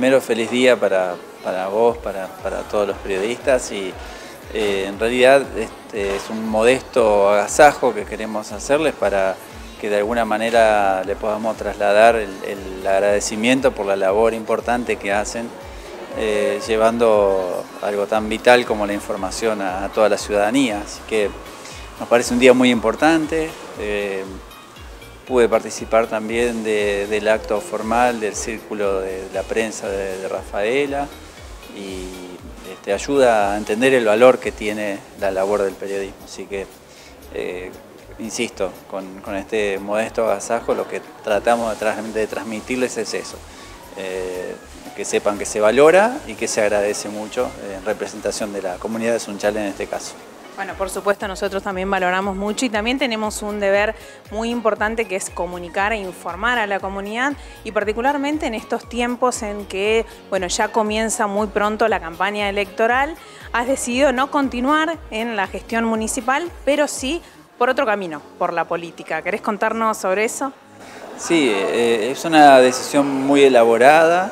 primero, feliz día para vos, para todos los periodistas y en realidad es un modesto agasajo que queremos hacerles para que de alguna manera le podamos trasladar el agradecimiento por la labor importante que hacen llevando algo tan vital como la información a toda la ciudadanía. Así que nos parece un día muy importante. Pude participar también del acto formal del Círculo de la Prensa de Rafaela y ayuda a entender el valor que tiene la labor del periodismo. Así que, insisto, con este modesto agasajo lo que tratamos de transmitirles es eso, que sepan que se valora y que se agradece mucho en representación de la comunidad de Sunchales en este caso. Bueno, por supuesto nosotros también valoramos mucho y también tenemos un deber muy importante que es comunicar e informar a la comunidad y particularmente en estos tiempos en que, bueno, ya comienza muy pronto la campaña electoral, has decidido no continuar en la gestión municipal, pero sí por otro camino, por la política. ¿Querés contarnos sobre eso? Sí, es una decisión muy elaborada,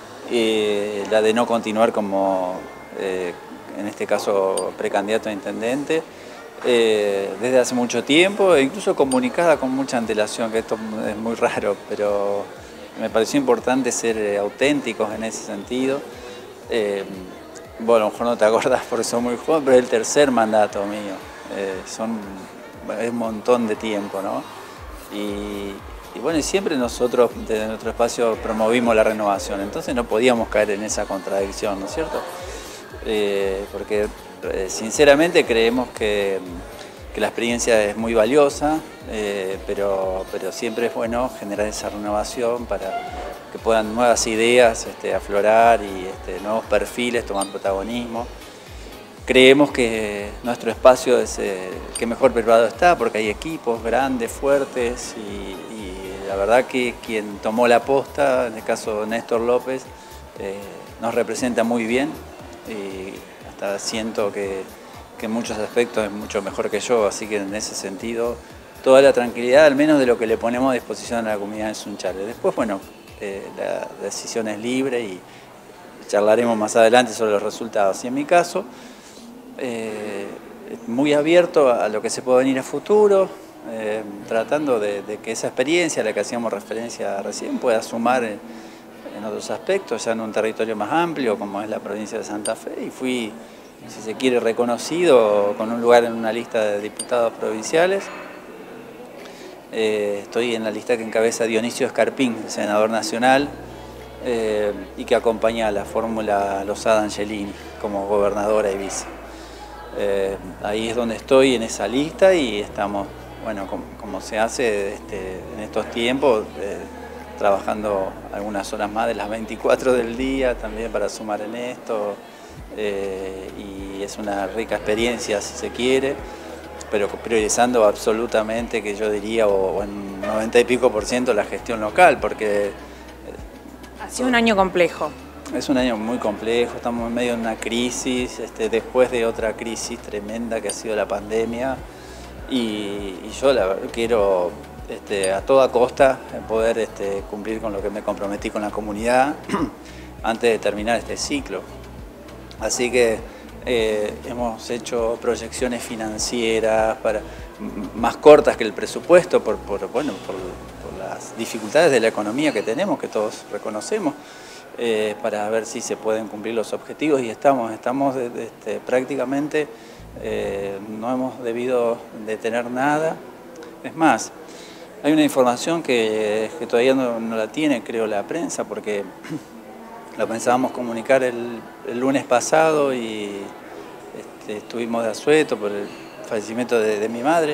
la de no continuar como en este caso precandidato a intendente, desde hace mucho tiempo e incluso comunicada con mucha antelación, que esto es muy raro, pero me pareció importante ser auténticos en ese sentido. Bueno, a lo mejor no te acordás porque sos muy joven, pero es el tercer mandato mío, es un montón de tiempo, ¿no? Y bueno, y siempre nosotros desde nuestro espacio promovimos la renovación, entonces no podíamos caer en esa contradicción, ¿no es cierto? Porque sinceramente creemos que la experiencia es muy valiosa, pero siempre es bueno generar esa renovación para que puedan nuevas ideas aflorar y nuevos perfiles tomar protagonismo. Creemos que nuestro espacio es el que mejor preparado está porque hay equipos grandes, fuertes y la verdad que quien tomó la posta, en el caso de Néstor López, nos representa muy bien. Y hasta siento que en muchos aspectos es mucho mejor que yo, así que en ese sentido toda la tranquilidad, al menos de lo que le ponemos a disposición a la comunidad de Sunchales. Después, bueno, la decisión es libre y charlaremos más adelante sobre los resultados. Y en mi caso, muy abierto a lo que se pueda venir a futuro, tratando de que esa experiencia a la que hacíamos referencia recién pueda sumar en otros aspectos, ya en un territorio más amplio como es la provincia de Santa Fe, y fui, si se quiere, reconocido con un lugar en una lista de diputados provinciales. Estoy en la lista que encabeza Dionisio Escarpín, senador nacional, y que acompaña a la fórmula Losada Angelini como gobernadora y vice. Ahí es donde estoy en esa lista y estamos, bueno, como se hace en estos tiempos, trabajando algunas horas más de las 24 del día también para sumar en esto, y es una rica experiencia si se quiere, pero priorizando absolutamente, que yo diría, o en 90 y pico % la gestión local, porque ha sido un año complejo. Es un año muy complejo, estamos en medio de una crisis, después de otra crisis tremenda que ha sido la pandemia, y yo quiero a toda costa poder cumplir con lo que me comprometí con la comunidad antes de terminar este ciclo. Así que hemos hecho proyecciones financieras más cortas que el presupuesto por las dificultades de la economía que tenemos, que todos reconocemos, para ver si se pueden cumplir los objetivos, y estamos prácticamente, no hemos debido detener nada. Es más, hay una información que todavía no la tiene, creo, la prensa, porque la pensábamos comunicar el lunes pasado y estuvimos de asueto por el fallecimiento de mi madre.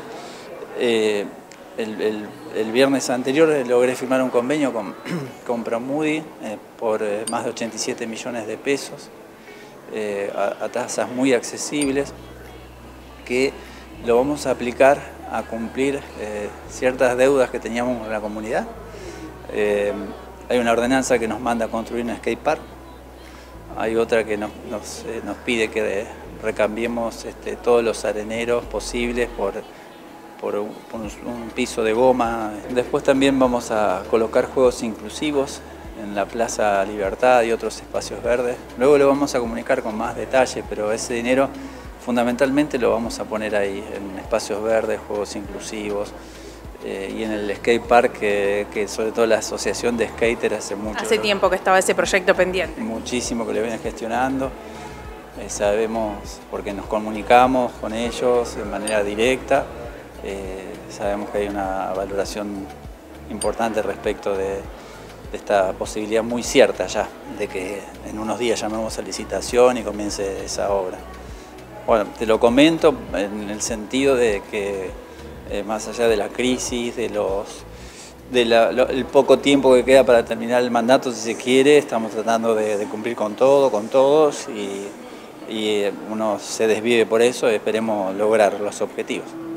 El viernes anterior logré firmar un convenio con Promudi por más de 87 millones de pesos a tasas muy accesibles, que lo vamos a aplicar a cumplir ciertas deudas que teníamos con la comunidad. Hay una ordenanza que nos manda a construir un skatepark, hay otra que nos pide que recambiemos todos los areneros posibles por un piso de goma. Después también vamos a colocar juegos inclusivos en la Plaza Libertad y otros espacios verdes. Luego lo vamos a comunicar con más detalle, pero ese dinero fundamentalmente lo vamos a poner ahí, en espacios verdes, juegos inclusivos, y en el skate park, que sobre todo la asociación de skaters hace mucho. Hace tiempo que estaba ese proyecto pendiente. Muchísimo que lo vienen gestionando. Sabemos, porque nos comunicamos con ellos de manera directa, sabemos que hay una valoración importante respecto de esta posibilidad muy cierta ya, de que en unos días llamemos a licitación y comience esa obra. Bueno, te lo comento en el sentido de que más allá de la crisis, el poco tiempo que queda para terminar el mandato, si se quiere, estamos tratando de cumplir con todo, con todos, y uno se desvive por eso, esperemos lograr los objetivos.